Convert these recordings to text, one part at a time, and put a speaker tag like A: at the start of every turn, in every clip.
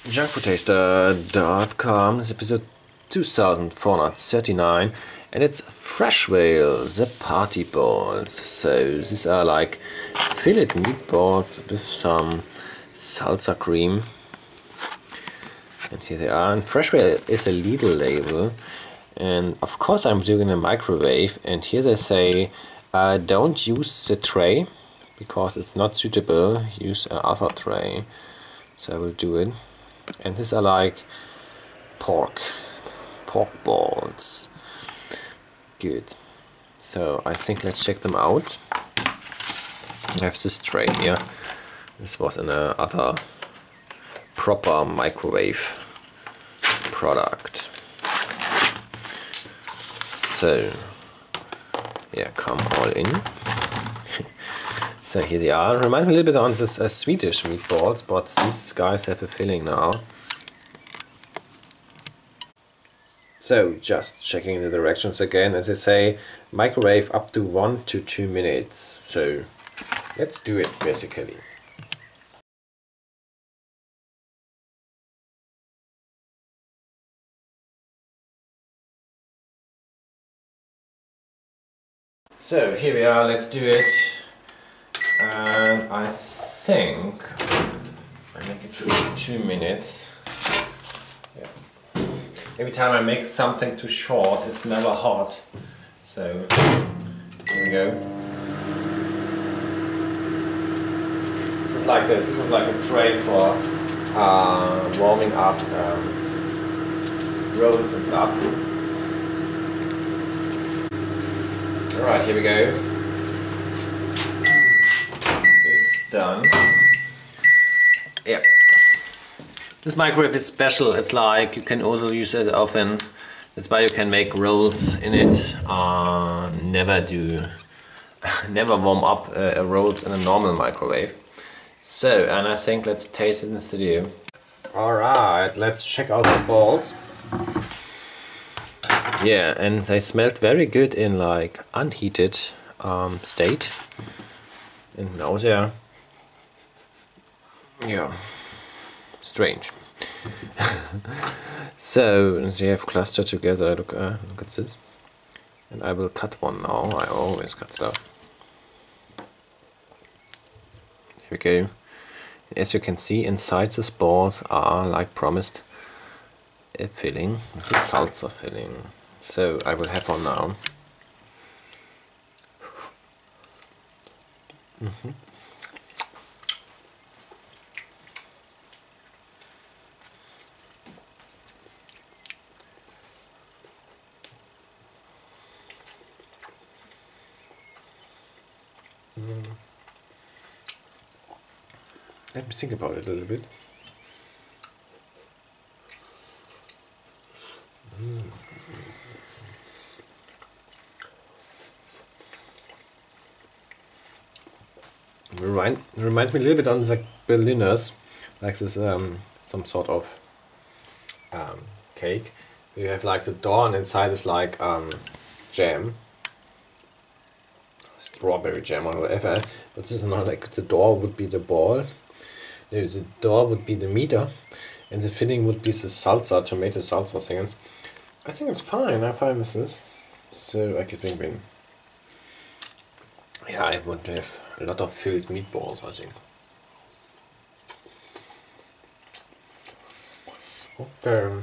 A: Junkfoodtaster.com. This is episode 2439 and it's Fresh Whale, the party balls. So these are like fillet meatballs with some salsa cream. And here they are. And Fresh Whale is a Lidl label. And of course I'm doing in a microwave. And here they say don't use the tray because it's not suitable. Use an other tray. So I will do it. And these are like pork balls. Good. So I think let's check them out. I have this tray here. This was in a other proper microwave product. So yeah, come all in. So here they are. Reminds me a little bit on this Swedish meatballs, but these guys have a filling now. So just checking the directions again, as they say, microwave up to 1 to 2 minutes. So let's do it basically. So here we are, let's do it. And I think I make it to 2 minutes. Yeah. Every time I make something too short, it's never hot. So here we go. This was like this. This was like a tray for warming up rolls and stuff. All right, here we go. Done. Yeah. This microwave is special. It's like you can also use it often. That's why you can make rolls in it. Never warm up rolls in a normal microwave. So, and I think let's taste it in the studio. Alright, let's check out the balls. Yeah, and they smelled very good in like unheated state. And now they're strange. So they have clustered together. Look at this. And I will cut one now. I always cut stuff. Here we go. As you can see, inside these balls are, like promised, a filling. It's a salsa filling. So I will have one now. Let me think about it a little bit. Reminds me a little bit on the Berliners, like this some sort of cake. You have like the door and inside is like jam. Strawberry jam or whatever, but this is not like the door would be the ball. The door would be the meter, and the filling would be the salsa, tomato salsa thing. I think it's fine. I'm fine with this. So I could think, yeah, I want to have a lot of filled meatballs. I think. Okay.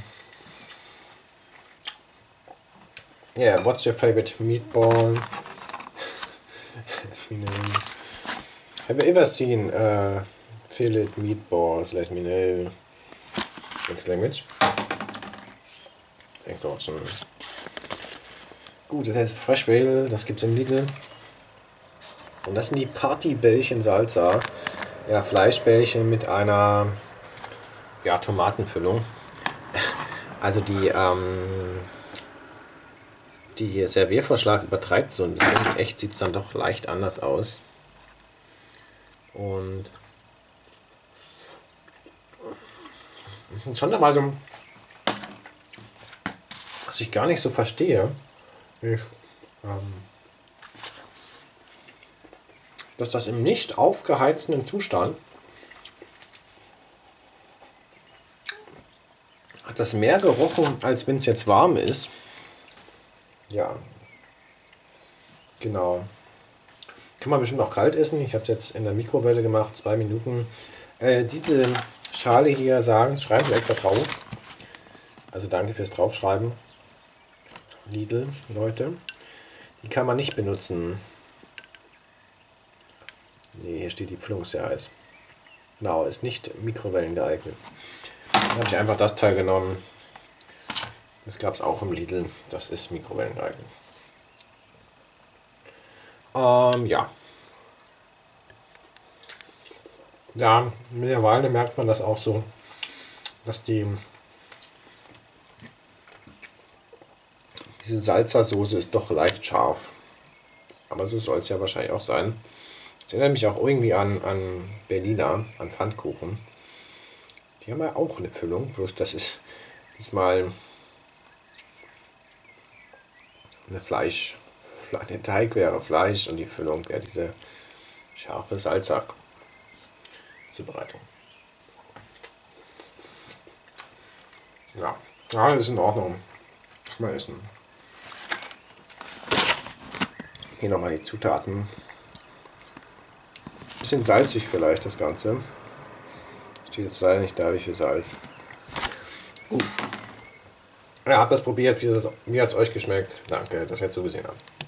A: Yeah, what's your favorite meatball? Let me know. Have you ever seen fillet meatballs? Let me know. Next language. Thanks for watching. Gut, das heißt Fresh Whale, das gibt's im Lidl. Und das sind die Partybällchen Salsa. Ja, Fleischbällchen mit einer Tomatenfüllung. Also die Serviervorschlag übertreibt so ein bisschen. Echt sieht es dann doch leicht anders aus. Und schon einmal so, was ich gar nicht so verstehe, ist, dass das im nicht aufgeheizten Zustand hat das mehr gerochen, als wenn es jetzt warm ist. Ja, genau. Kann man bestimmt auch kalt essen. Ich habe es jetzt in der Mikrowelle gemacht, 2 Minuten. Diese Schale hier schreiben Sie extra drauf. Also danke fürs Draufschreiben. Lidl, Leute. Die kann man nicht benutzen. Nee, hier steht, die Füllung ist sehr heiß. Genau, ist nicht Mikrowellen geeignet. Dann habe ich einfach das Teil genommen. Das gab es auch im Lidl. Das ist Mikrowellen geeignet. Ja. Ja, mittlerweile merkt man das auch so, dass diese Salsa-Soße ist doch leicht scharf. Aber so soll es ja wahrscheinlich auch sein. Es erinnert mich auch irgendwie an Berliner, an Pfannkuchen. Die haben ja auch eine Füllung, bloß das ist diesmal der Teig wäre Fleisch und die Füllung wäre diese scharfe Salsa-Zubereitung. Ja, das ist in Ordnung. Kann man essen. Hier nochmal die Zutaten. Bisschen salzig vielleicht das Ganze. Steht jetzt leider nicht da, wie viel Salz. Ja, habt das probiert. Wie hat es euch geschmeckt? Danke, dass ihr zugesehen habt.